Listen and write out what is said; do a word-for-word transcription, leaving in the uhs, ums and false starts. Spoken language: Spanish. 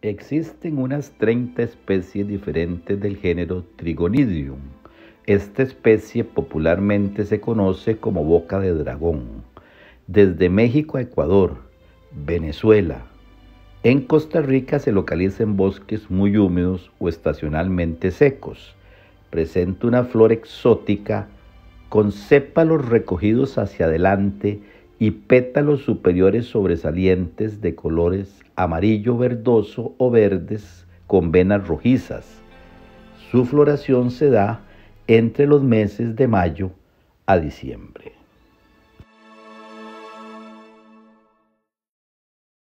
Existen unas treinta especies diferentes del género Trigonidium. Esta especie popularmente se conoce como boca de dragón. Desde México a Ecuador, Venezuela. En Costa Rica se localiza en bosques muy húmedos o estacionalmente secos. Presenta una flor exótica con sépalos recogidos hacia adelante y pétalos superiores sobresalientes de colores amarillo verdoso o verdes con venas rojizas. Su floración se da entre los meses de mayo a diciembre.